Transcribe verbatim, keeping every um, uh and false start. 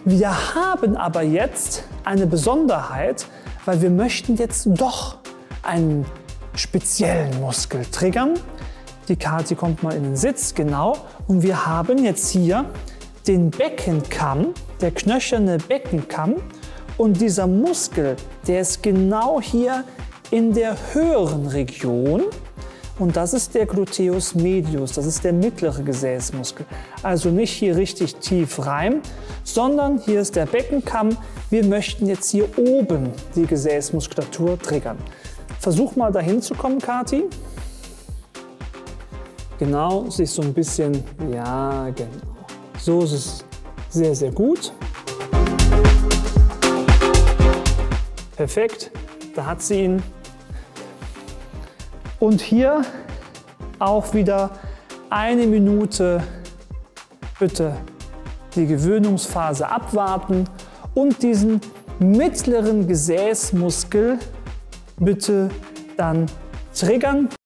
Wir haben aber jetzt eine Besonderheit, weil wir möchten jetzt doch einen speziellen Muskel triggern. Die Kathi kommt mal in den Sitz, genau. Und wir haben jetzt hier den Beckenkamm, der knöcherne Beckenkamm. Und dieser Muskel, der ist genau hier in der höheren Region. Und das ist der Gluteus medius, das ist der mittlere Gesäßmuskel. Also nicht hier richtig tief rein, sondern hier ist der Beckenkamm. Wir möchten jetzt hier oben die Gesäßmuskulatur triggern. Versuch mal dahin zu kommen, Kathi. Genau, sich so ein bisschen, ja genau. So ist es sehr, sehr gut. Perfekt, da hat sie ihn. Und hier auch wieder eine Minute bitte die Gewöhnungsphase abwarten und diesen mittleren Gesäßmuskel bitte dann triggern.